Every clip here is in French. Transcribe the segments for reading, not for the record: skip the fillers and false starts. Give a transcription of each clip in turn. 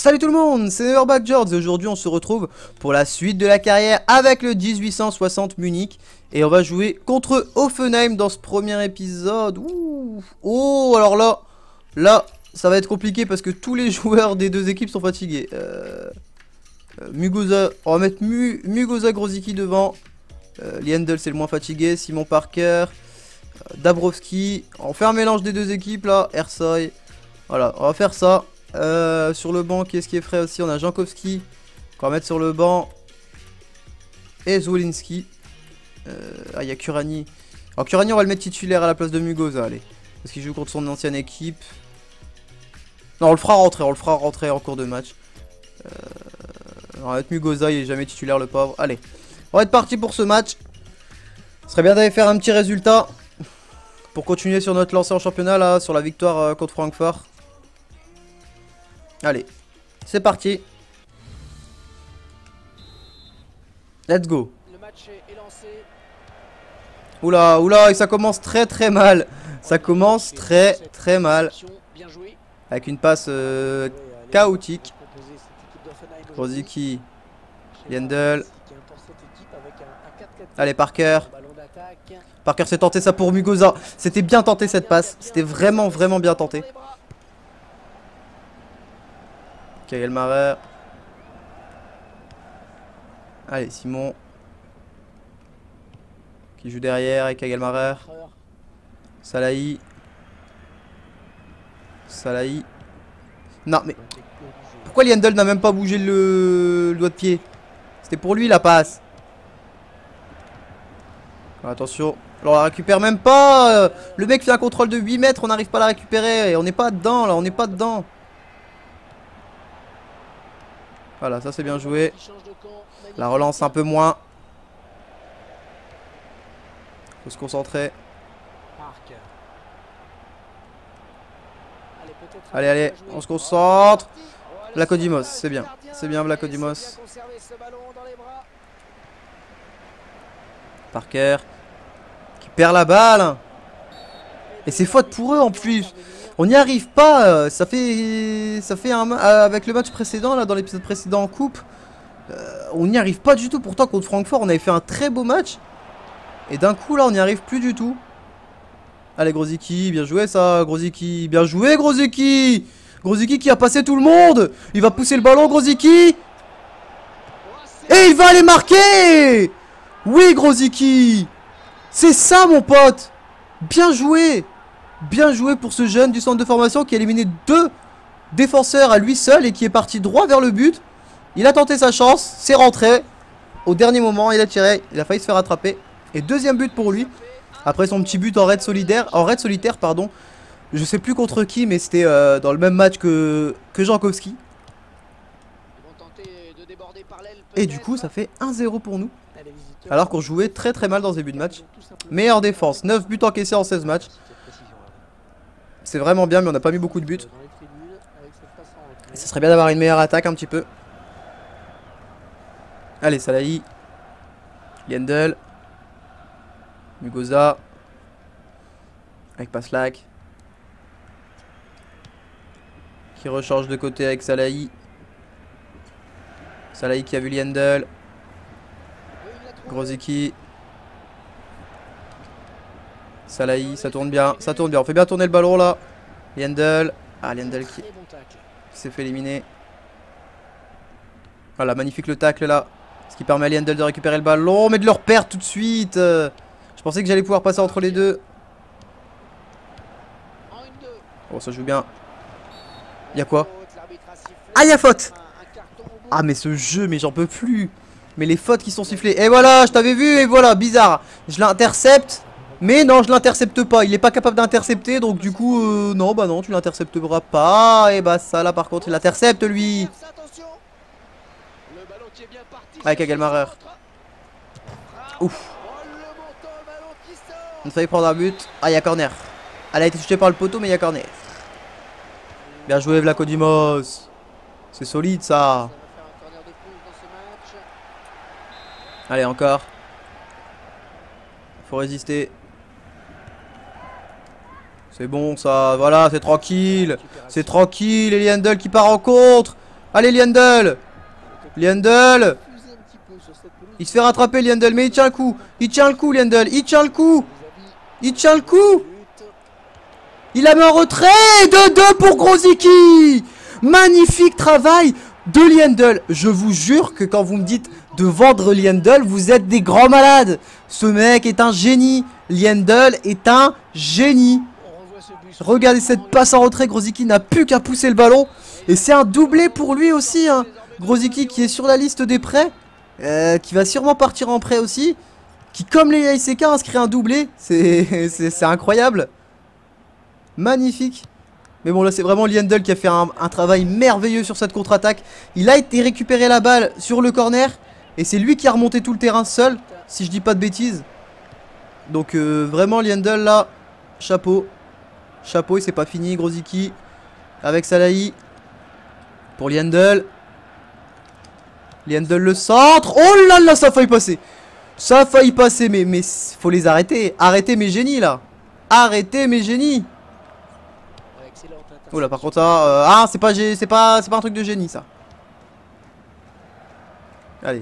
Salut tout le monde, c'est Neverback George et aujourd'hui on se retrouve pour la suite de la carrière avec le 1860 Munich. Et on va jouer contre Hoffenheim dans ce premier épisode. Ouh. Oh, alors là, ça va être compliqué parce que tous les joueurs des deux équipes sont fatigués. Mugosa, on va mettre Mugosa Grosicki devant. Liendl c'est le moins fatigué, Simon Parker, Dabrowski. On fait un mélange des deux équipes là, Ersoy. Voilà, on va faire ça. Sur le banc, qui est-ce qui est frais aussi? On a Jankowski qu'on va mettre sur le banc. Et Zwolinski. Ah, il y a Kurani. Alors Kurani, on va le mettre titulaire à la place de Mugosa, allez. Parce qu'il joue contre son ancienne équipe. Non, on le fera rentrer en cours de match. On va mettre Mugosa, il est jamais titulaire le pauvre. Allez, on va être parti pour ce match. Ce serait bien d'aller faire un petit résultat pour continuer sur notre lancée en championnat là, sur la victoire contre Francfort. Allez, c'est parti. Let's go. Le match est lancé. Oula, oula, et ça commence très mal. Ça commence très mal. Bien joué. Avec une passe chaotique. Grosicki, Liendl. Allez, Parker. Parker s'est tenté ça pour Mugosa. C'était bien tenté cette passe. C'était vraiment bien tenté. Kagelmarer. Allez, Simon. Qui joue derrière avec Kagelmarer. Salahi. Salahi. Non, mais pourquoi Liendl n'a même pas bougé le doigt de pied? C'était pour lui la passe. Attention. Alors on la récupère même pas. Le mec fait un contrôle de 8 mètres. On n'arrive pas à la récupérer. On n'est pas dedans là. On n'est pas dedans. Voilà, ça c'est bien joué. La relance un peu moins. Faut se concentrer. Allez, on se concentre. Vlachodimos, c'est bien. C'est bien Vlachodimos. Parker. Qui perd la balle. Et c'est faute pour eux en plus. On n'y arrive pas. Ça fait avec le match précédent là, dans l'épisode précédent en coupe. On n'y arrive pas du tout. Pourtant contre Francfort on avait fait un très beau match. Et d'un coup là on n'y arrive plus du tout. Allez Grosicki, bien joué ça Grosicki. Bien joué Grosicki. Grosicki qui a passé tout le monde. Il va pousser le ballon Grosicki. Et il va aller marquer. Oui Grosicki. C'est ça mon pote. Bien joué. Bien joué pour ce jeune du centre de formation qui a éliminé 2 défenseurs à lui seul et qui est parti droit vers le but. Il a tenté sa chance, c'est rentré. Au dernier moment, il a tiré, il a failli se faire attraper. Et deuxième but pour lui. Après son petit but en raid solitaire, pardon. Je sais plus contre qui, mais c'était dans le même match que Jankowski. Et du coup, ça fait 1-0 pour nous. Alors qu'on jouait très mal dans ce début de match. Meilleure défense, 9 buts encaissés en 16 matchs. C'est vraiment bien, mais on n'a pas mis beaucoup de buts. Et ce serait bien d'avoir une meilleure attaque un petit peu. Allez, Salahi. Liendl. Mugosa. Avec Paslak. Qui rechange de côté avec Salahi. Salahi qui a vu Liendl. Grosicki. Salahi, ça tourne bien, on fait bien tourner le ballon là. Liendl, ah Liendl qui s'est fait éliminer. Voilà, magnifique le tacle là. Ce qui permet à Liendl de récupérer le ballon, mais de le reperdre tout de suite. Je pensais que j'allais pouvoir passer entre les deux. Oh, ça joue bien. Y'a quoi? Ah, y'a faute. Ah, mais ce jeu, mais j'en peux plus. Mais les fautes qui sont sifflées. Et voilà, je t'avais vu, et voilà, bizarre. Je l'intercepte. Mais non, je l'intercepte pas. Il est pas capable d'intercepter. Donc du coup, non, bah non, tu l'intercepteras pas. Et bah ça là par contre, il l'intercepte lui. Avec Kagelmarer. Ouf. On a failli prendre un but. Ah, il y a corner. Elle a été touchée par le poteau, mais il y a corner. Bien joué Vlachodimos. C'est solide ça. Allez, encore. Faut résister. C'est bon ça, voilà, c'est tranquille. C'est tranquille, et Liendl qui part en contre. Allez Liendl. Liendl. Il se fait rattraper Liendl, mais il tient le coup. Il tient le coup Liendl, il tient le coup. Il tient le coup. Il la met en retrait. 2-2 pour Grosicki. Magnifique travail de Liendl. Je vous jure que quand vous me dites de vendre Liendl, vous êtes des grands malades. Ce mec est un génie. Liendl est un génie. Regardez cette passe en retrait. Grosicki n'a plus qu'à pousser le ballon. Et c'est un doublé pour lui aussi, hein. Grosicki qui est sur la liste des prêts. Qui va sûrement partir en prêt aussi. Qui, comme les ICK, inscrit un doublé. C'est incroyable. Magnifique. Mais bon, là c'est vraiment Liendl qui a fait un travail merveilleux sur cette contre-attaque. Il a été récupérer la balle sur le corner. Et c'est lui qui a remonté tout le terrain seul, si je dis pas de bêtises. Donc vraiment Liendl là, chapeau. Chapeau, et c'est pas fini. Grosicki avec Salahi. Pour Liendl. Liendl le centre. Oh là là, ça a failli passer. Ça a failli passer, mais faut les arrêter. Arrêtez mes génies là. Arrêtez mes génies. Oh là, par contre ça, ah c'est pas un truc de génie ça. Allez.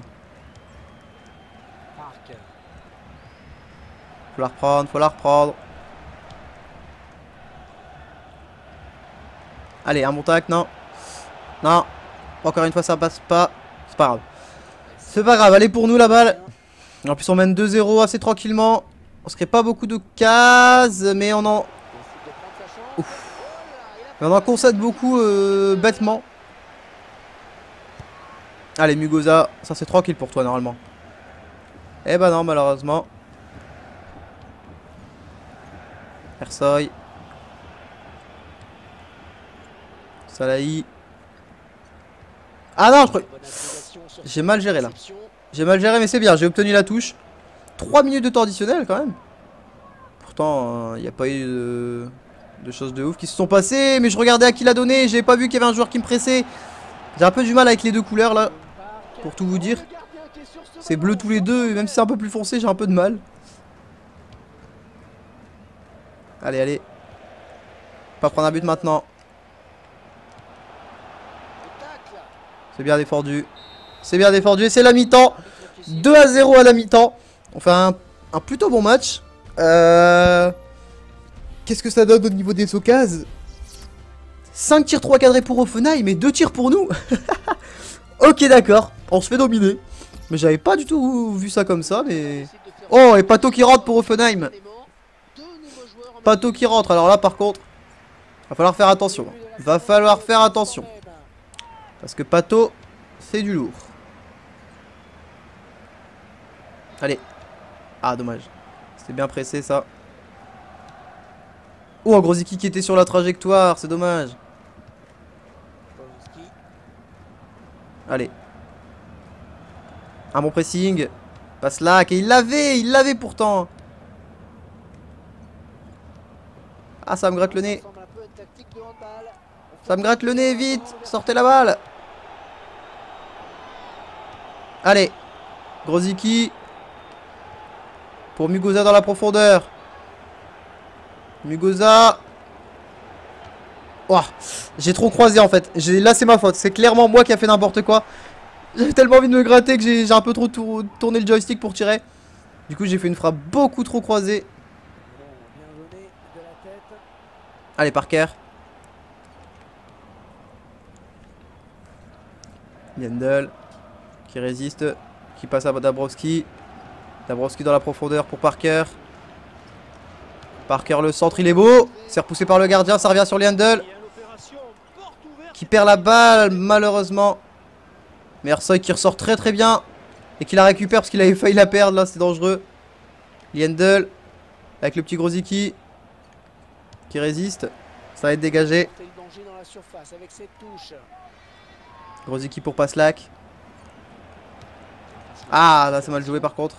Faut la reprendre, faut la reprendre. Allez, un bon tac, non. Non. Encore une fois ça passe pas. C'est pas grave. C'est pas grave, allez pour nous la balle. En plus on mène 2-0 assez tranquillement. On se crée pas beaucoup de cases, mais on en... Ouf. Mais on en concède beaucoup bêtement. Allez Mugosa, ça c'est tranquille pour toi normalement. Eh bah non malheureusement. Ersoy. Salahi. Ah non, je crois... J'ai mal géré là. J'ai mal géré mais c'est bien, j'ai obtenu la touche. 3 minutes de temps additionnel quand même. Pourtant, il n'y a pas eu de choses de ouf qui se sont passées. Mais je regardais à qui l'a donné, j'ai pas vu qu'il y avait un joueur qui me pressait. J'ai un peu du mal avec les deux couleurs là. Pour tout vous dire. C'est bleu tous les deux, même si c'est un peu plus foncé, j'ai un peu de mal. Allez, allez. Pas prendre un but maintenant. C'est bien défendu. C'est bien défendu et c'est la mi-temps. 2-0 à la mi-temps. On fait un plutôt bon match. Qu'est-ce que ça donne au niveau des occasions? 5 tirs 3 cadrés pour Offenheim et 2 tirs pour nous. Ok d'accord, on se fait dominer. Mais j'avais pas du tout vu ça comme ça. Mais... Oh, et Pato qui rentre pour Offenheim. Pato qui rentre, alors là par contre va falloir faire attention. Va falloir faire attention. Parce que Pato, c'est du lourd. Allez. Ah, dommage. C'était bien pressé, ça. Oh, un Grosicki qui était sur la trajectoire. C'est dommage. Allez. Un bon pressing. Passe là. Et il l'avait pourtant. Ah, ça me gratte le nez. Ça me gratte le nez, vite. Sortez la balle. Allez. Grosicki. Pour Mugosa dans la profondeur. Mugosa. Oh, j'ai trop croisé en fait. Là c'est ma faute. C'est clairement moi qui a fait n'importe quoi. J'avais tellement envie de me gratter que j'ai un peu trop tourné le joystick pour tirer. Du coup j'ai fait une frappe beaucoup trop croisée. Allez Parker. Liendl. Qui résiste. Qui passe à Dabrowski. Dabrowski dans la profondeur pour Parker. Parker le centre, il est beau. C'est repoussé par le gardien, ça revient sur Liendl. Qui perd la balle malheureusement. Mais Ersoy qui ressort très très bien. Et qui la récupère parce qu'il avait failli la perdre là, c'est dangereux. Liendl. Avec le petit Grosicki. Qui résiste. Ça va être dégagé. Grosicki pour Paslak. Ah là c'est mal joué par contre.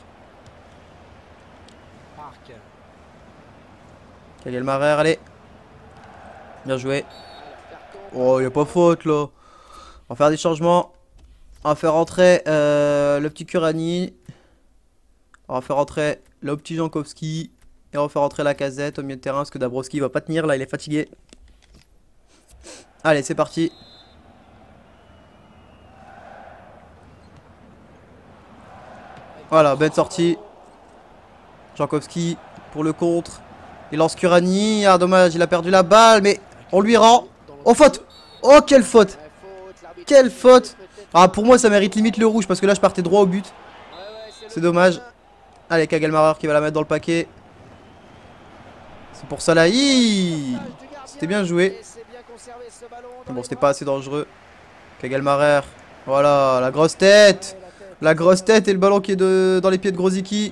Kagelmarer, allez. Bien joué. Oh, y a pas faute là. On va faire des changements. On va faire rentrer le petit Kurani. On va faire rentrer le petit Jankowski. Et on va faire rentrer la casette au milieu de terrain parce que Dabrowski va pas tenir là, il est fatigué. Allez, c'est parti. Voilà, belle sortie. Jankowski pour le contre. Il lance Kurani. Ah, dommage, il a perdu la balle, mais on lui rend. Oh, faute! Oh, quelle faute! Quelle faute! Ah, pour moi, ça mérite limite le rouge parce que là, je partais droit au but. C'est dommage. Allez, Kagelmarer qui va la mettre dans le paquet. C'est pour Salahi. C'était bien joué. Bon, c'était pas assez dangereux. Kagelmarer. Voilà, la grosse tête. La grosse tête et le ballon qui est dans les pieds de Grosicki.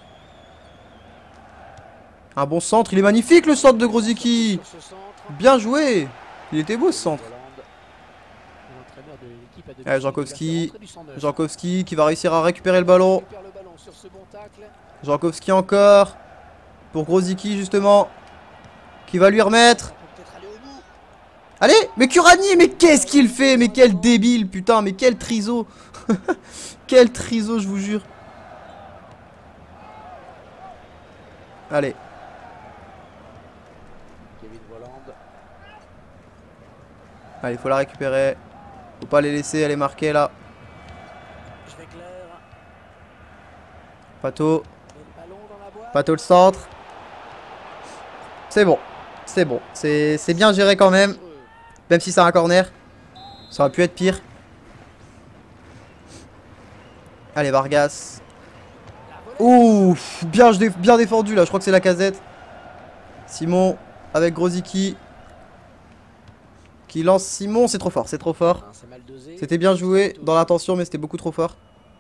Un bon centre. Il est magnifique le centre de Grosicki. Bien joué. Il était beau ce centre. Allez, Jankowski. Jankowski qui va réussir à récupérer le ballon. Jankowski encore. Pour Grosicki justement. Qui va lui remettre. Allez, mais Kurani, mais qu'est-ce qu'il fait? Mais quel débile, putain, mais quel triso. Quel triso, je vous jure. Allez. Allez, faut la récupérer. Faut pas les laisser, elle est marquée là. Pato. Pato le centre. C'est bon. C'est bon. C'est bien géré quand même. Même si c'est un corner. Ça aurait pu être pire. Allez, Vargas. Ouh, bien défendu là. Je crois que c'est la casette. Simon avec Grosicki. Qui lance Simon. C'est trop fort. C'est trop fort. C'était bien joué dans l'intention, mais c'était beaucoup trop fort.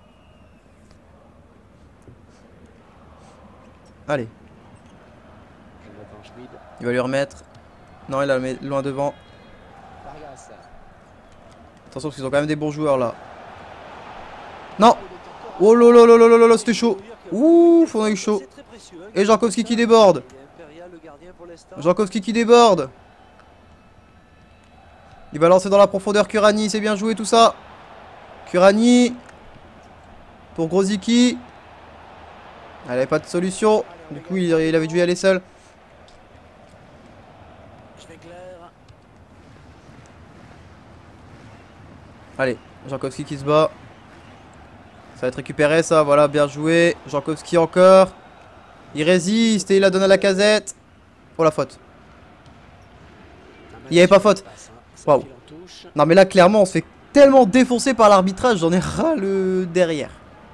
Allez. Il va lui remettre. Non, il la met loin devant. Attention parce qu'ils ont quand même des bons joueurs là. Non. Oh là là là là là là, c'était chaud. Ouf, on a eu chaud. Et Jankowski qui déborde. Jankowski qui déborde. Il va lancer dans la profondeur Kurani, c'est bien joué tout ça. Kurani. Pour Grosicki. Elle avait pas de solution. Du coup, il avait dû y aller seul. Allez, Jankowski qui se bat. Ça va être récupéré ça, voilà, bien joué. Jankowski encore. Il résiste et il la donne à la casette. Oh la faute. Il n'y avait pas faute. Waouh. Non mais là clairement on se fait tellement défoncer par l'arbitrage, j'en ai ras le derrière.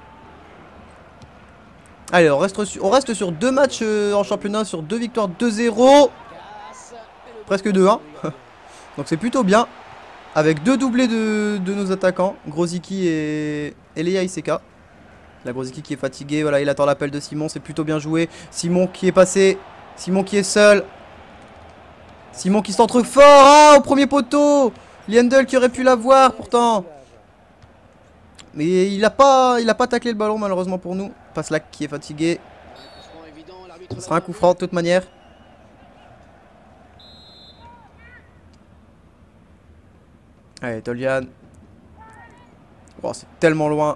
Allez, on reste sur 2 matchs en championnat, sur 2 victoires 2-0. Presque 2-1. Donc c'est plutôt bien. Avec 2 doublés de nos attaquants, Grosicki et Leia Iseka. La Grosicki qui est fatigué, voilà, il attend l'appel de Simon, c'est plutôt bien joué. Simon qui est passé, Simon qui est seul. Simon qui centre fort, ah, au premier poteau. Liendl qui aurait pu l'avoir pourtant. Mais il a pas taclé le ballon malheureusement pour nous. Paslak qui est fatigué. Ce sera un coup franc de toute manière. Allez, Tolian. Oh, c'est tellement loin.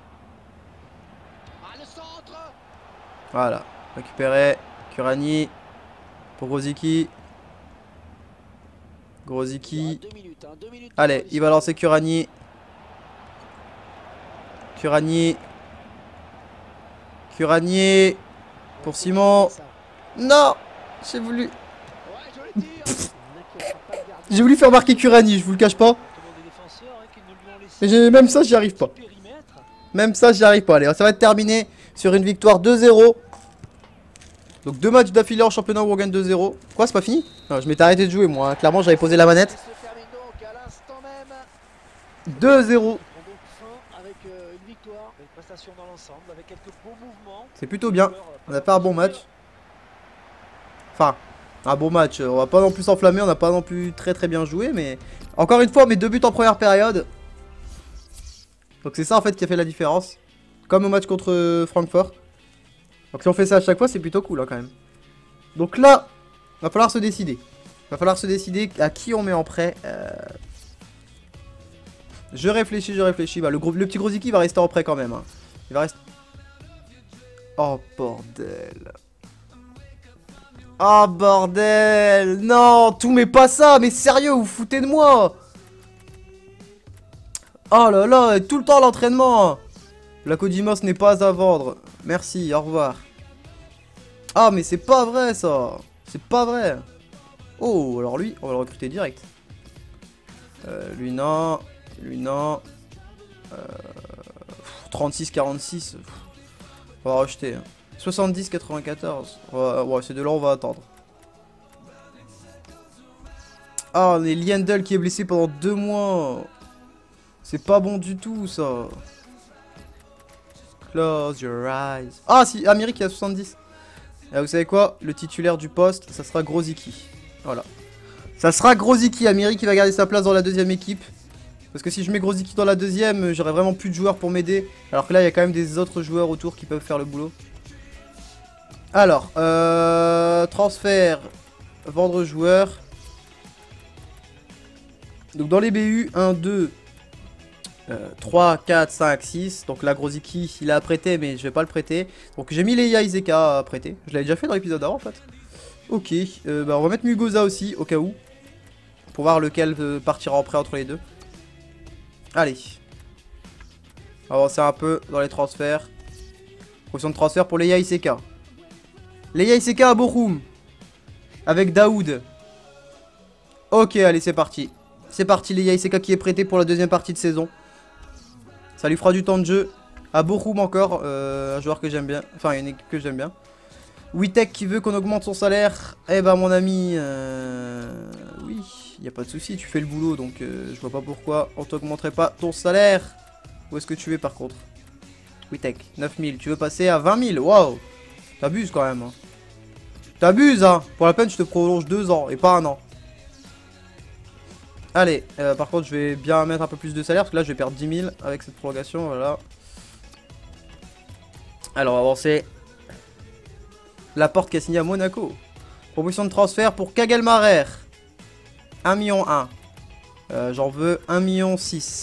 Voilà. Récupéré. Kurani. Pour Grosicki. Grosicki. Allez, il va lancer Kurani. Kurani. Kurani. Pour Simon. Non. J'ai voulu... J'ai voulu faire marquer Kurani, je vous le cache pas. Mais même ça, j'y arrive pas. Même ça, j'y arrive pas. Allez, ça va être terminé sur une victoire 2-0. Donc 2 matchs d'affilée en championnat où on gagne 2-0. Quoi, c'est pas fini? Non, je m'étais arrêté de jouer moi. Clairement, j'avais posé la manette. 2-0. C'est plutôt bien. On a fait un bon match. Enfin, un bon match. On va pas non plus s'enflammer. On n'a pas non plus très bien joué. Mais encore une fois, mes 2 buts en première période. Donc c'est ça en fait qui a fait la différence. Comme au match contre Francfort. Donc si on fait ça à chaque fois, c'est plutôt cool hein, quand même. Donc là, va falloir se décider. Va falloir se décider à qui on met en prêt. Je réfléchis. Bah, le petit Grosicki va rester en prêt quand même. Hein. Il va rester... Oh bordel. Oh bordel. Non, tout mais pas ça. Mais sérieux, vous foutez de moi. Oh là là, tout le temps l'entraînement. Vlachodimos n'est pas à vendre. Merci, au revoir. Ah, mais c'est pas vrai ça. C'est pas vrai. Oh, alors lui, on va le recruter direct. Lui non. Lui non. 36-46. On va rejeter. 70-94. Ouais, ces deux-là, on va attendre. Ah, on est Liendl qui est blessé pendant 2 mois. C'est pas bon du tout, ça. Close your eyes. Ah, si, Amérique qui a 70. Et vous savez quoi? Le titulaire du poste, ça sera Grozicki. Voilà. Ça sera Grozicki. Amérique qui va garder sa place dans la deuxième équipe. Parce que si je mets Grozicki dans la deuxième, j'aurai vraiment plus de joueurs pour m'aider. Alors que là, il y a quand même des autres joueurs autour qui peuvent faire le boulot. Alors, transfert, vendre joueurs. Donc dans les BU, 1, 2, 3, 4, 5, 6. Donc là, Grozicki, il a prêté, mais je vais pas le prêter. Donc j'ai mis Leia Iseka à prêter. Je l'avais déjà fait dans l'épisode d'avant en fait. Ok, bah, on va mettre Mugosa aussi, au cas où. Pour voir lequel partira en prêt entre les deux. Allez. On va avancer un peu dans les transferts. Proposition de transfert pour Leia Iseka. Leia Iseka à Bochum. Avec Daoud. Ok, allez, c'est parti. C'est parti, Leia Iseka qui est prêté pour la deuxième partie de saison. Ça lui fera du temps de jeu. À Bochum encore, un joueur que j'aime bien. Enfin, une équipe que j'aime bien. Witek qui veut qu'on augmente son salaire. Eh ben, mon ami, oui, il n'y a pas de souci, tu fais le boulot. Donc, je vois pas pourquoi on t'augmenterait pas ton salaire. Où est-ce que tu es par contre? Witek, 9000. Tu veux passer à 20 000? Waouh, t'abuses quand même. Hein. T'abuses, hein. Pour la peine, je te prolonge 2 ans et pas 1 an. Allez, par contre, je vais bien mettre un peu plus de salaire parce que là, je vais perdre 10 000 avec cette prolongation. Voilà. Alors, on va avancer. Laporte qui a signé à Monaco. Proposition de transfert pour Kagelmarer. 1,1 million. J'en veux 1,6 million.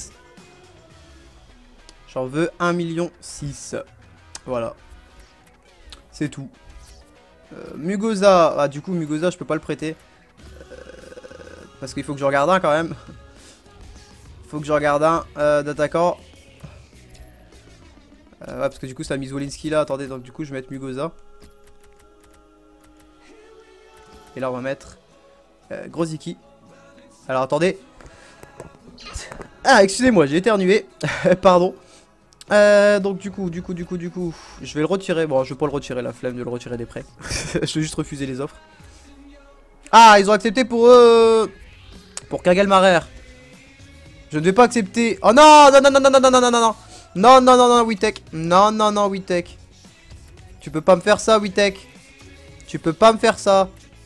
J'en veux 1,6 million. Voilà. C'est tout. Mugosa. Ah, du coup, Mugosa, je peux pas le prêter. Parce qu'il faut que je regarde un quand même. Faut que je regarde un d'attaquant. Ouais, parce que du coup, ça a mis Zwolinski là. Attendez, donc du coup, je vais mettre Mugosa. Et là, on va mettre Grozicki. Alors, attendez. Ah, excusez-moi, j'ai éternué. Pardon. Donc, du coup, je vais le retirer. Bon, je vais pas le retirer, la flemme de le retirer des prêts. Je vais juste refuser les offres. Ah, ils ont accepté pour Kagelmarer. Je ne vais pas accepter. Oh non, non, non, non, non, non, non, non, non, non. Non, non, non, non, Witek. Non, non, non, Witek. Tu peux pas me faire ça, Witek. Tu peux pas me faire ça.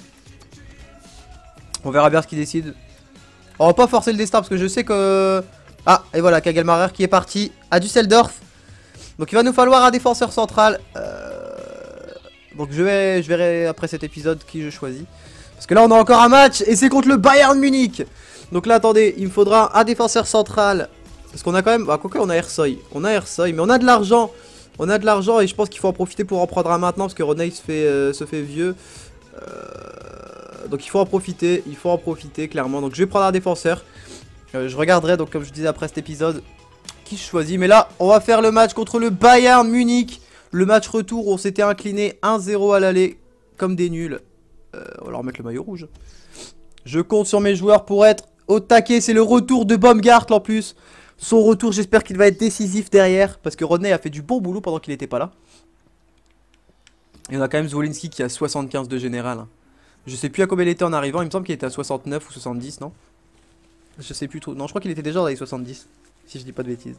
On verra bien ce qu'il décide. On va pas forcer le destin parce que je sais que... Ah, et voilà, Kagelmarer qui est parti à Düsseldorf. Donc il va nous falloir un défenseur central. Donc je verrai après cet épisode qui je choisis. Parce que là on a encore un match et c'est contre le Bayern Munich. Donc là attendez, il me faudra un défenseur central. Parce qu'on a quand même... Bah quoi on a Ersoy. On a Ersoy, mais on a de l'argent. On a de l'argent et je pense qu'il faut en profiter pour en prendre un maintenant. Parce que René se fait vieux. Donc il faut en profiter clairement. Donc je vais prendre un défenseur. Je regarderai donc comme je disais après cet épisode qui je choisis. Mais là on va faire le match contre le Bayern Munich. Le match retour où on s'était incliné 1-0 à l'aller comme des nuls. On va leur mettre le maillot rouge. Je compte sur mes joueurs pour être au taquet. C'est le retour de Baumgart en plus. Son retour j'espère qu'il va être décisif derrière. Parce que Rodney a fait du bon boulot pendant qu'il n'était pas là. Et on a quand même Zwolinski qui a 75 de général. Je sais plus à combien il était en arrivant. Il me semble qu'il était à 69 ou 70, non? Je sais plus trop. Non, je crois qu'il était déjà dans les 70. Si je dis pas de bêtises.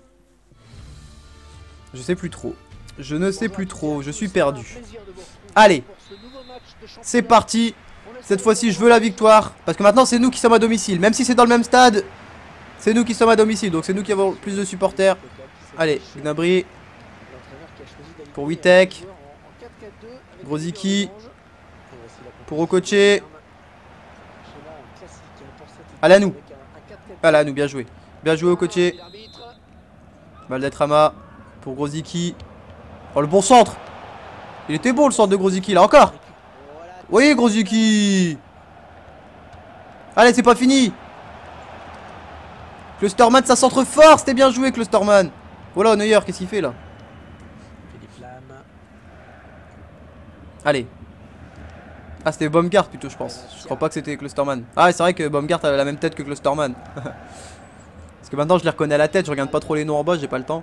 Je sais plus trop. Je ne sais plus trop. Je suis perdu. Allez. C'est parti. Cette fois-ci, je veux la victoire. Parce que maintenant, c'est nous qui sommes à domicile. Même si c'est dans le même stade, c'est nous qui sommes à domicile. Donc, c'est nous qui avons plus de supporters. Allez, Gnabry. Pour Witek. Grozicki. Pour Okoche. Allez à nous. Allez à nous, bien joué. Bien joué Okoche. Valdetrama. Pour Grozicki. Oh le bon centre. Il était bon le centre de Grozicki là encore. Oui Grozicki. Allez c'est pas fini. Klosterman ça centre fort. C'était bien joué Klosterman. Voilà Neuer qu'est-ce qu'il fait là? Allez. Ah, c'était Baumgart plutôt, je pense. Je crois pas que c'était Klosterman. Ah, c'est vrai que Baumgart avait la même tête que Klosterman. Parce que maintenant je les reconnais à la tête, je regarde pas trop les noms en bas, j'ai pas le temps.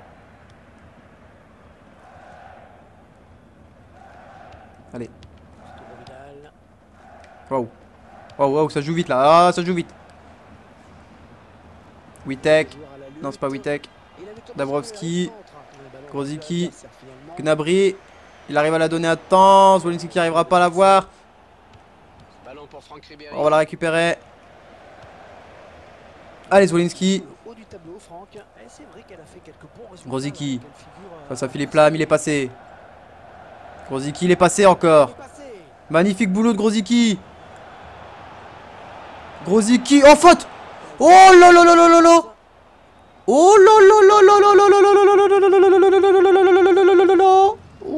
Allez. Waouh. Waouh, waouh, ça joue vite là. Ah, ça joue vite. Witek. Non, c'est pas Witek. Dabrowski. Grosicki. Gnabry. Il arrive à la donner à temps. Zwolinski qui arrivera pas à la voir. On va la récupérer. Allez, Zwolinski. Grosicki. Face à Philippe Lam, il est passé. Grosicki, il est passé encore. Magnifique boulot de Grosicki. Grosicki. Oh, faute. Oh là là là là là là. Oh là là là là là là là là là là là là là.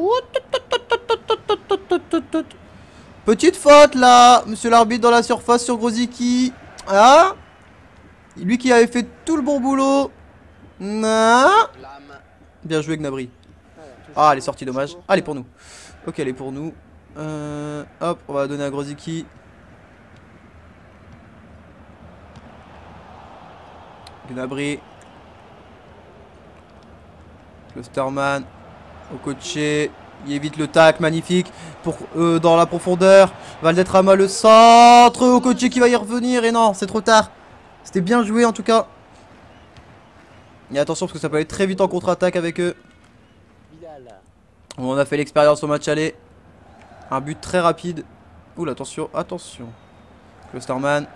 Petite faute là, monsieur l'arbitre dans la surface sur Grosicki. Ah, lui qui avait fait tout le bon boulot. Ah. Bien joué Gnabry. Ah, elle est sortie, dommage. Ah, elle est pour nous. Ok, elle est pour nous. Hop, on va la donner à Grosicki. Gnabry. Klosterman. Au coaché. Il évite le tac, magnifique. Pour, dans la profondeur. Valdetrama le centre. Au coaché qui va y revenir. Et non, c'est trop tard. C'était bien joué en tout cas. Et attention parce que ça peut aller très vite en contre-attaque avec eux. On a fait l'expérience au match aller. Un but très rapide. Oula, attention, attention. Klosterman.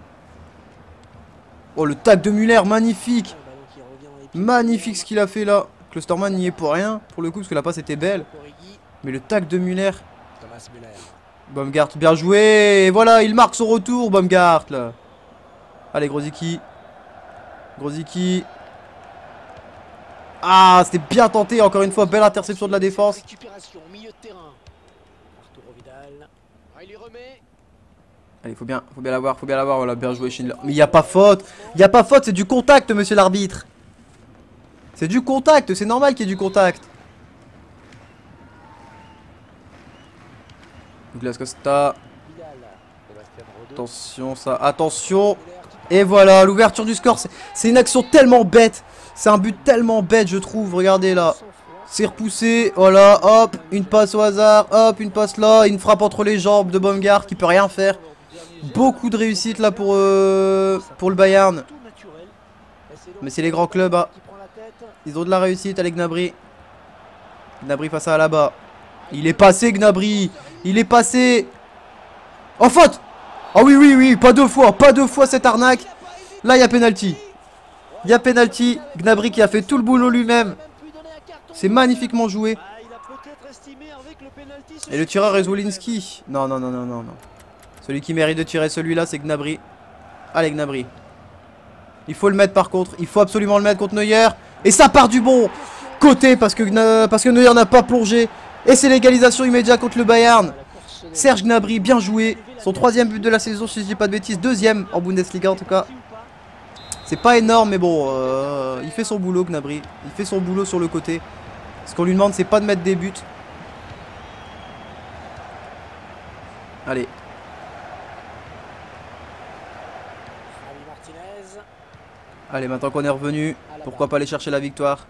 Oh, le tac de Müller, magnifique. Magnifique ce qu'il a fait là. Klosterman n'y est pour rien, pour le coup, parce que la passe était belle. Mais le tac de Müller. Baumgart, bien joué. Et voilà, il marque son retour, Baumgart là. Allez, Grosicki. Grosicki. Ah, c'était bien tenté, encore une fois, belle interception de la défense. Allez, faut bien l'avoir, voilà, bien joué Schindler. Mais il n'y a pas faute, c'est du contact, monsieur l'arbitre. C'est du contact, c'est normal qu'il y ait du contact. Douglas Costa. Attention, ça, attention. Et voilà, l'ouverture du score, c'est une action tellement bête. C'est un but tellement bête, je trouve. Regardez là. C'est repoussé. Voilà, hop. Une passe au hasard. Hop, une passe là. Une frappe entre les jambes de Baumgart qui peut rien faire. Beaucoup de réussite là pour le Bayern. Mais c'est les grands clubs. Hein. Ils ont de la réussite. Allez, Gnabry. Gnabry face à là-bas. Il est passé, Gnabry. Il est passé. Oh, faute. Ah oui, oui, oui. Pas deux fois cette arnaque. Là, il y a penalty. Il y a penalty. Gnabry qui a fait tout le boulot lui-même. C'est magnifiquement joué. Et le tireur est Zwolinski. Non, non, non, non, non, non. Celui qui mérite de tirer celui-là, c'est Gnabry. Allez, Gnabry. Il faut le mettre par contre. Il faut absolument le mettre contre Neuer. Et ça part du bon côté parce que Neuer n'a pas plongé. Et c'est l'égalisation immédiate contre le Bayern. Serge Gnabry, bien joué. Son 3e but de la saison, si je dis pas de bêtises. 2e en Bundesliga en tout cas. C'est pas énorme, mais bon, il fait son boulot, Gnabry. Il fait son boulot sur le côté. Ce qu'on lui demande, c'est pas de mettre des buts. Allez. Allez, maintenant qu'on est revenu, pourquoi pas aller chercher la victoire.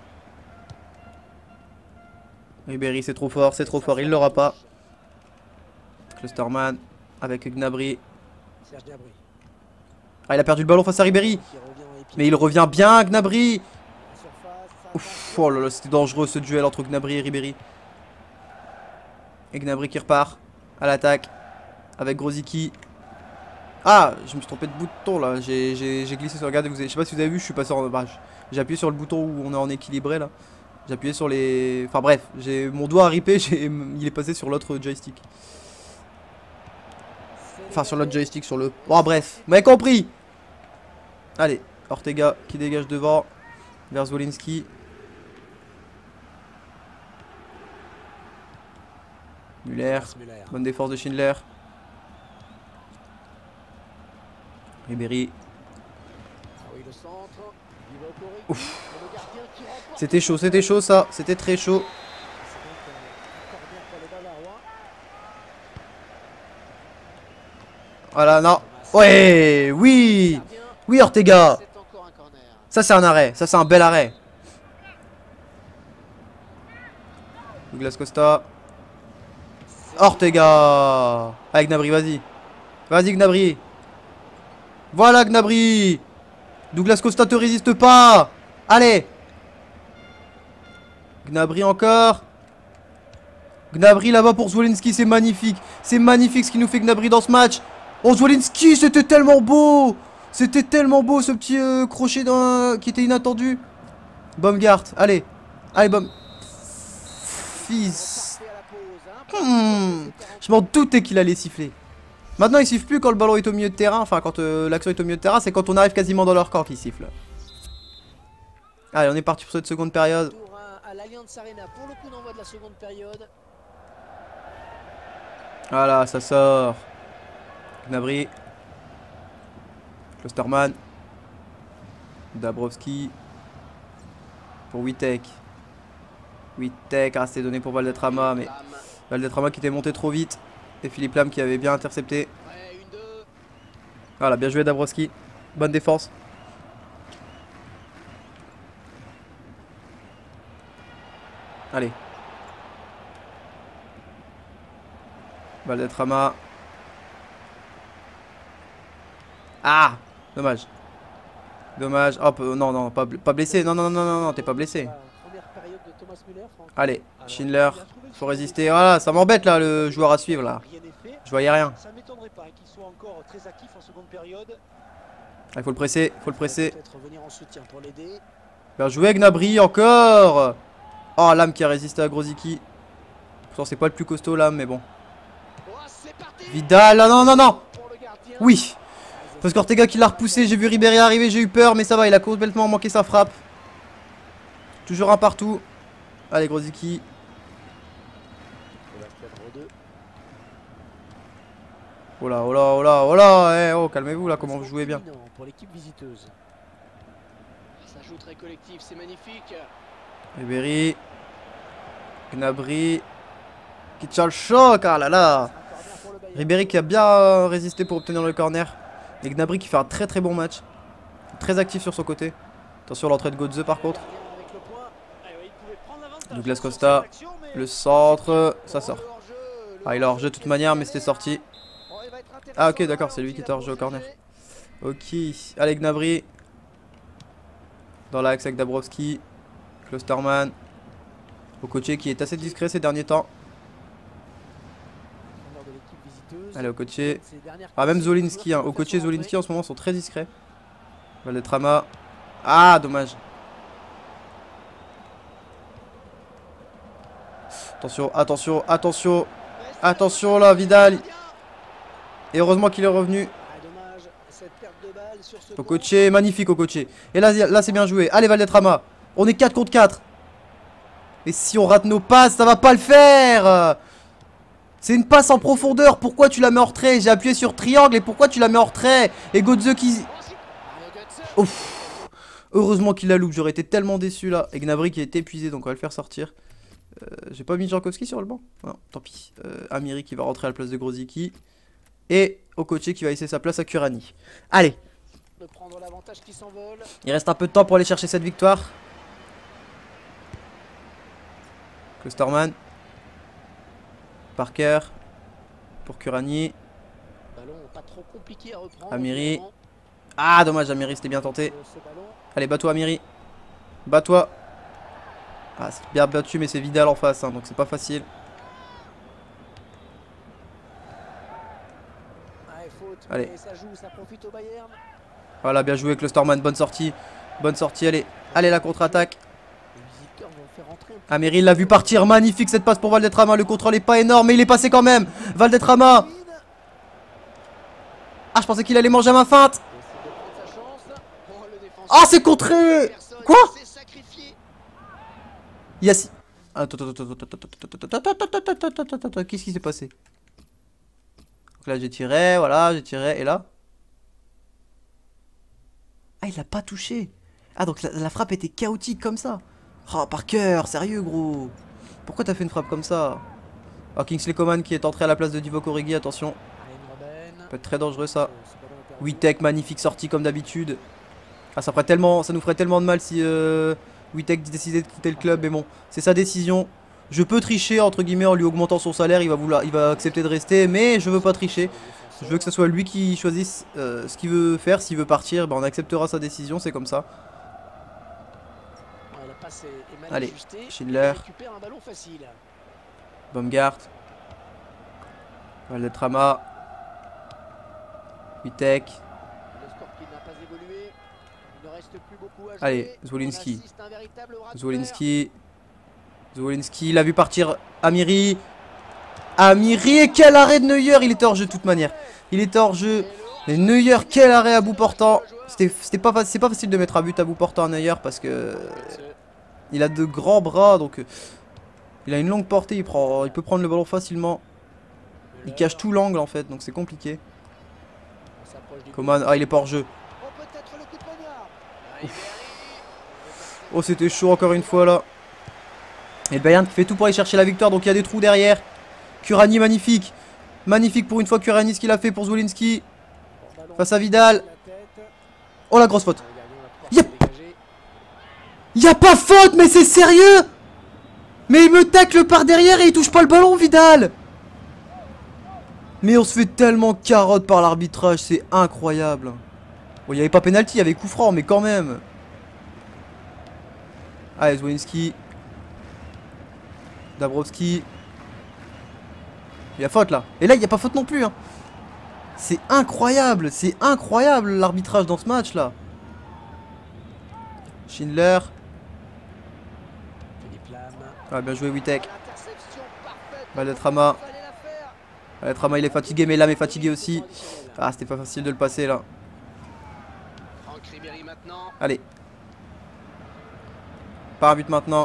Ribéry, c'est trop fort, il l'aura pas. Klosterman avec Gnabry. Ah, il a perdu le ballon face à Ribéry. Mais il revient bien, Gnabry. Ouf, oh là là, c'était dangereux ce duel entre Gnabry et Ribéry. Et Gnabry qui repart à l'attaque avec Grosicki. Ah, je me suis trompé de bouton là. J'ai glissé sur. Regardez, je sais pas si vous avez vu, je suis passé en. Bah, j'ai appuyé sur le bouton où on est en équilibré là. J'ai appuyé sur les. Enfin bref, j'ai mon doigt a ripé, il est passé sur l'autre joystick. Enfin sur l'autre joystick, sur le. Oh bref, vous m'avez compris. Allez, Ortega qui dégage devant vers Zwolinski. Müller, bonne défense de Schindler. Ribéry. C'était chaud ça, c'était très chaud. Voilà, non. Ouais, oui. Oui, Ortega. C'est encore un corner. Ça, c'est un arrêt. Ça, c'est un bel arrêt. Douglas Costa. Ortega. Allez, Gnabry, vas-y. Vas-y, Gnabry. Voilà, Gnabry. Douglas Costa te résiste pas. Allez. Gnabry encore. Gnabry là-bas pour Zwolinski, c'est magnifique. C'est magnifique ce qu'il nous fait Gnabry dans ce match. Oh, Zwolinski, c'était tellement beau. C'était tellement beau ce petit crochet qui était inattendu. Baumgart, allez. Allez, Fils. Je m'en doutais qu'il allait siffler. Maintenant, il siffle plus quand le ballon est au milieu de terrain. Enfin, quand l'action est au milieu de terrain, c'est quand on arrive quasiment dans leur camp qu'il siffle. Allez, on est parti pour cette seconde période. À l'Allianz Arena pour le coup d'envoi de la seconde période. Voilà, ça sort. Gnabry. Klosterman. Dabrowski. Pour Witek. Witek, ah, c'était donné pour Valdetrama, mais Valdetrama qui était monté trop vite. Et Philippe Lam qui avait bien intercepté. Voilà, bien joué Dabrowski. Bonne défense. Allez. Valdetrama. Ah, dommage. Dommage. Hop, non, non, pas blessé. Non, non, non, non, non, t'es pas blessé. Allez, Schindler. Faut résister. Voilà, ça m'embête là, le joueur à suivre là. Je voyais rien. Il faut le presser, faut le presser. Bien joué Gnabry encore. Oh, Lam qui a résisté à Grosicki. Pourtant c'est pas le plus costaud Lam, mais bon. Vidal, ah, non, non, non. Oui. Parce qu'Ortega qui l'a repoussé, j'ai vu Ribéry arriver, j'ai eu peur, mais ça va, il a complètement manqué sa frappe. Toujours un partout. Allez Grosicki. Oh là, oh là, oh là, oh là, eh, oh, calmez-vous là, comment vous jouez bien. Pour l'équipe visiteuse. Ça joue très collectif, c'est magnifique. Ribéry. Gnabry. Qui tient le choc, ah là là. Ribéry qui a bien résisté pour obtenir le corner. Et Gnabry qui fait un très très bon match. Très actif sur son côté. Attention l'entrée de Götze par contre. Douglas Costa. Le centre. Ça sort. Ah il est hors jeu de toute manière mais c'était sorti. Ah ok d'accord c'est lui qui était hors jeu au corner. Ok. Allez Gnabry. Dans l'axe avec Dabrowski. Klosterman. Okoché qui est assez discret ces derniers temps. Allez Okoché. Ah même Zwolinski hein. Okoché et Zwolinski en ce moment sont très discrets. Valdetrama. Ah dommage. Attention, attention, attention. Attention là Vidal. Et heureusement qu'il est revenu. Okoché, magnifique Okoché. Et là c'est bien joué. Allez Valdetrama. On est 4 contre 4. Et si on rate nos passes, ça va pas le faire. C'est une passe en profondeur. Pourquoi tu la mets en retrait? J'ai appuyé sur triangle et pourquoi tu la mets en retrait? Et Götze qui... Ouf. Heureusement qu'il la loupe. J'aurais été tellement déçu là. Et Gnabry qui est épuisé donc on va le faire sortir. J'ai pas mis Jankowski sur le banc. Non, tant pis. Amiri qui va rentrer à la place de Grosicki. Et Okoché qui va laisser sa place à Kurani. Allez. Il reste un peu de temps pour aller chercher cette victoire. Klosterman. Parker. Pour Kurani. Amiri. Ah dommage Amiri c'était bien tenté. Allez bats-toi Amiri. Bats-toi. Ah c'est bien battu mais c'est Vidal en face hein, donc c'est pas facile. Allez. Voilà bien joué Klosterman, bonne sortie. Bonne sortie, allez. Allez la contre-attaque. Amiri l'a vu partir, magnifique cette passe pour Valdetrama. Le contrôle est pas énorme mais il est passé quand même. Valdetrama. Ah je pensais qu'il allait manger à ma feinte. Ah c'est contré. Quoi? Yassi. Attends, qu'est-ce qui s'est passé? Donc là j'ai tiré, voilà, j'ai tiré, et là? Ah il l'a pas touché. Ah donc la frappe était chaotique comme ça. Oh Parker, sérieux gros. Pourquoi t'as fait une frappe comme ça? Oh Kingsley Coman qui est entré à la place de Divock Origi, attention. peut être très dangereux ça. Witek, magnifique sortie comme d'habitude. Ah, ça nous ferait tellement de mal si Witek décidait de quitter le club. Mais bon, c'est sa décision. Je peux tricher entre guillemets en lui augmentant son salaire. Il va accepter de rester, mais je veux pas tricher. Je veux que ce soit lui qui choisisse ce qu'il veut faire. S'il veut partir, ben, on acceptera sa décision. C'est comme ça. Allez, Schindler. Baumgart. Valdetrama. Witek. Allez, Zwolinski. Zwolinski, il a vu partir Amiri. Amiri, et quel arrêt de Neuer. Il était hors jeu de toute manière. Il était hors jeu. Et Neuer, quel arrêt à bout portant. C'est pas facile de mettre un but à bout portant à Neuer parce que il a de grands bras, donc il a une longue portée. Il peut prendre le ballon facilement. Il cache tout l'angle en fait, donc c'est compliqué. Coman, ah il est pas hors jeu. Oh, c'était chaud encore une fois là. Et le Bayern qui fait tout pour aller chercher la victoire. Donc il y a des trous derrière. Kurani, magnifique. Magnifique pour une fois Kurani, ce qu'il a fait pour Zwolinski. Face à Vidal. Oh la grosse faute. Y a pas faute, mais c'est sérieux. Mais il me tacle par derrière et il touche pas le ballon, Vidal. Mais on se fait tellement carotte par l'arbitrage, c'est incroyable. Bon, il n'y avait pas pénalty, il y avait coup franc, mais quand même. Allez, Zwolinski. Dabrowski. Il y a faute là. Et là, il n'y a pas faute non plus. Hein. C'est incroyable l'arbitrage dans ce match là. Schindler. Ah, bien joué, Witek. Valdetrama. Valdetrama, il est fatigué, mais l'âme est fatigué aussi. Ah, c'était pas facile de le passer là. Allez. Pas un but maintenant.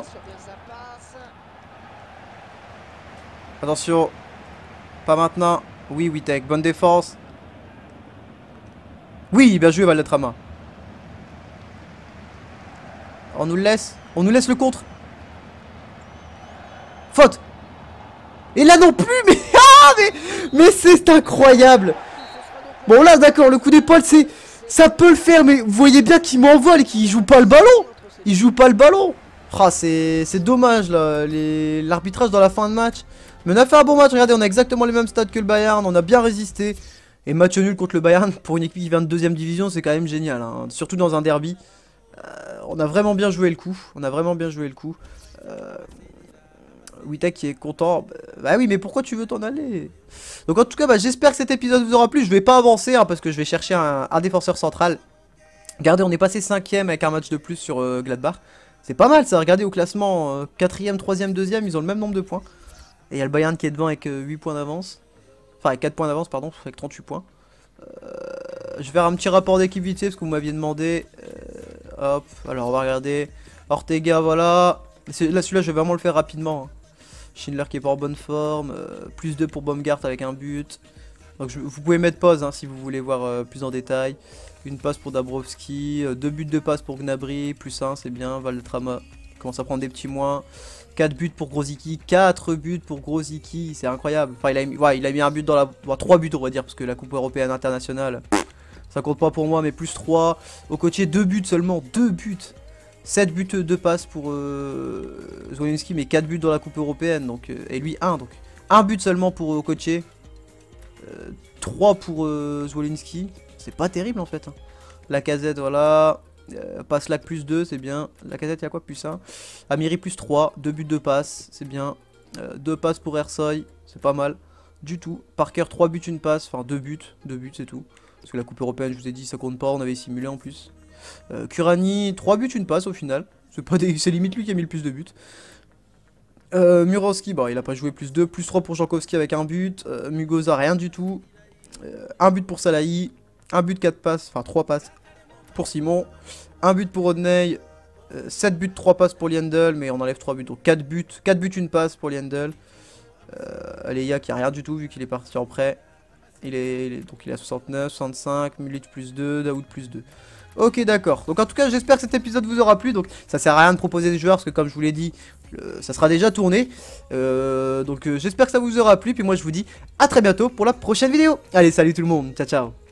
Attention. Pas maintenant. Oui, Witek. Bonne défense. Oui, bien joué, Valdetrama. On nous le laisse. On nous laisse le contre. Faute. Et là non plus, mais... Ah, mais c'est incroyable. Bon, là, d'accord, le coup d'épaule, c'est... Ça peut le faire, mais vous voyez bien qu'il m'envole et qu'il joue pas le ballon. Il joue pas le ballon. Ah, c'est dommage, là, l'arbitrage dans la fin de match. Mais on a fait un bon match, regardez, on a exactement les mêmes stats que le Bayern. On a bien résisté. Et match nul contre le Bayern, pour une équipe qui vient de 2ème division, c'est quand même génial. Hein. Surtout dans un derby. On a vraiment bien joué le coup. Witek qui est content. Bah oui, mais pourquoi tu veux t'en aller? Donc en tout cas, bah, j'espère que cet épisode vous aura plu. Je vais pas avancer hein, parce que je vais chercher un défenseur central. Regardez, on est passé 5ème avec un match de plus sur Gladbach. C'est pas mal ça, regardez au classement 4ème, 3ème, 2ème, ils ont le même nombre de points. Et il y a le Bayern qui est devant avec 8 points d'avance. Enfin avec 4 points d'avance pardon, avec 38 points. Je vais faire un petit rapport d'équipe vite fait parce que vous m'aviez demandé. Hop, alors on va regarder. Ortega, voilà. Là celui-là je vais vraiment le faire rapidement. Hein. Schindler qui est pas en bonne forme. Plus 2 pour Baumgart avec un but. Donc vous pouvez mettre pause hein, si vous voulez voir plus en détail. Une passe pour Dabrowski, 2 buts de passe pour Gnabry, plus 1 c'est bien, Valdetrama commence à prendre des petits moins. 4 buts pour Grosicki, 4 buts pour Grosicki, c'est incroyable. Enfin il a mis un but dans la... 3 buts on va dire, parce que la Coupe Européenne Internationale, ça compte pas pour moi, mais plus 3. Au côté 2 buts seulement, 2 buts. 7 buts de passe pour Zwolinski, mais 4 buts dans la Coupe Européenne, donc, et lui 1. Donc 1 but seulement pour Okoché, 3 pour Zwolinski. C'est pas terrible en fait. Hein. Lacazette, voilà. Passlack plus 2, c'est bien. Lacazette, il y a quoi? Plus 1. Amiri plus 3. 2 buts de passe, c'est bien. 2 passes pour Ersoy, c'est pas mal. Du tout. Parker, 3 buts, 1 passe. Enfin, 2 buts. 2 buts, c'est tout. Parce que la Coupe Européenne, je vous ai dit, ça compte pas. On avait simulé en plus. Kurani, 3 buts, 1 passe au final. C'est limite lui qui a mis le plus de buts. Murowski, bon, il a pas joué plus 2. Plus 3 pour Jankowski avec un but. Mugosa, rien du tout. 1 but pour Salahi. 1 but, 4 passes, enfin 3 passes pour Simon. 1 but pour Rodney. 7 buts, 3 passes pour Liendl, mais on enlève 3 buts. Donc 4 buts, 1 passe pour Liendl. Aleya qui a rien du tout vu qu'il est parti en prêt. Donc il est à 69, 65, Milik plus 2, Daoud plus 2. Ok, d'accord. Donc en tout cas, j'espère que cet épisode vous aura plu. Donc ça sert à rien de proposer des joueurs parce que comme je vous l'ai dit, ça sera déjà tourné. Donc j'espère que ça vous aura plu. Puis moi je vous dis à très bientôt pour la prochaine vidéo. Allez, salut tout le monde. Ciao, ciao.